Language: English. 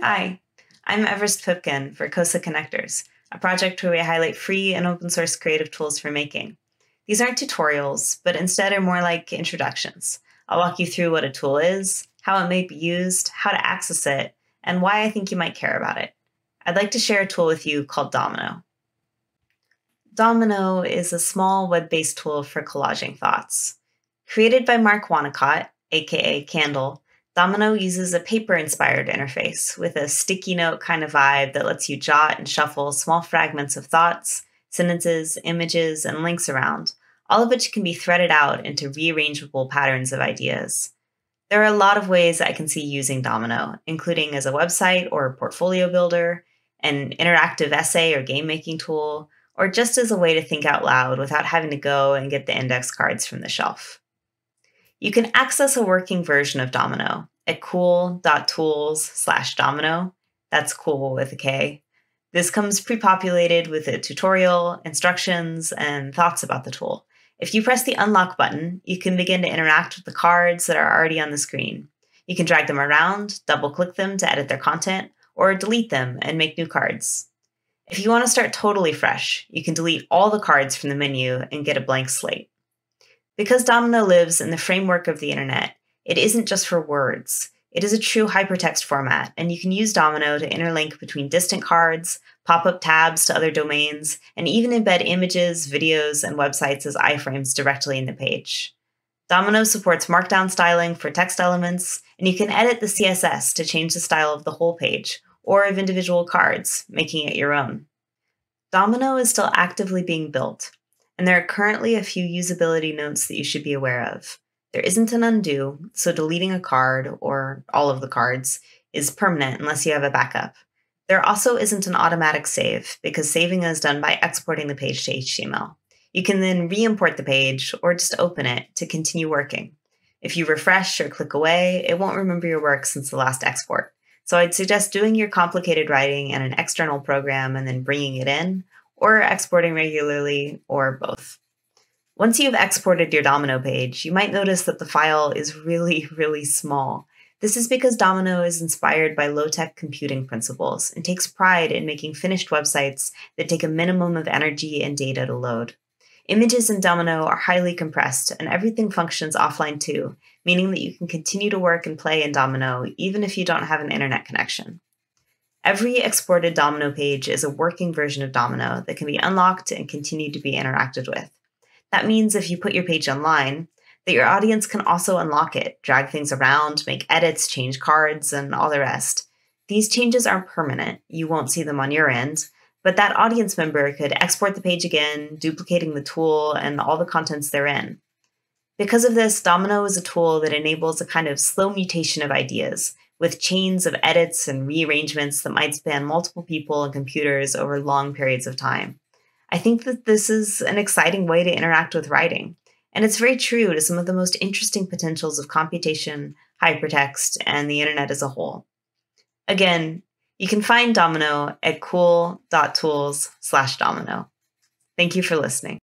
Hi, I'm Everest Pipkin for COSA Connectors, a project where we highlight free and open source creative tools for making. These aren't tutorials, but instead are more like introductions. I'll walk you through what a tool is, how it may be used, how to access it, and why I think you might care about it. I'd like to share a tool with you called Domino. Domino is a small web-based tool for collaging thoughts. Created by Mark Wanacott, aka Candle, Domino uses a paper-inspired interface with a sticky note kind of vibe that lets you jot and shuffle small fragments of thoughts, sentences, images, and links around, all of which can be threaded out into rearrangeable patterns of ideas. There are a lot of ways I can see using Domino, including as a website or portfolio builder, an interactive essay or game-making tool, or just as a way to think out loud without having to go and get the index cards from the shelf. You can access a working version of Domino at cool.tools/domino. That's cool with a K. This comes pre-populated with a tutorial, instructions, and thoughts about the tool. If you press the unlock button, you can begin to interact with the cards that are already on the screen. You can drag them around, double-click them to edit their content, or delete them and make new cards. If you want to start totally fresh, you can delete all the cards from the menu and get a blank slate. Because Domino lives in the framework of the internet, it isn't just for words. It is a true hypertext format, and you can use Domino to interlink between distant cards, pop up tabs to other domains, and even embed images, videos, and websites as iframes directly in the page. Domino supports Markdown styling for text elements, and you can edit the CSS to change the style of the whole page, or of individual cards, making it your own. Domino is still actively being built, and there are currently a few usability notes that you should be aware of. There isn't an undo, so deleting a card, or all of the cards, is permanent unless you have a backup. There also isn't an automatic save, because saving is done by exporting the page to HTML. You can then re-import the page, or just open it to continue working. If you refresh or click away, it won't remember your work since the last export. So I'd suggest doing your complicated writing in an external program and then bringing it in, or exporting regularly, or both. Once you have exported your Domino page, you might notice that the file is really, really small. This is because Domino is inspired by low-tech computing principles and takes pride in making finished websites that take a minimum of energy and data to load. Images in Domino are highly compressed, and everything functions offline too, meaning that you can continue to work and play in Domino even if you don't have an internet connection. Every exported Domino page is a working version of Domino that can be unlocked and continue to be interacted with. That means if you put your page online, that your audience can also unlock it, drag things around, make edits, change cards, and all the rest. These changes aren't permanent. You won't see them on your end, but that audience member could export the page again, duplicating the tool and all the contents therein. Because of this, Domino is a tool that enables a kind of slow mutation of ideas, with chains of edits and rearrangements that might span multiple people and computers over long periods of time. I think that this is an exciting way to interact with writing, and it's very true to some of the most interesting potentials of computation, hypertext, and the internet as a whole. Again, you can find Domino at cool.tools/domino. Thank you for listening.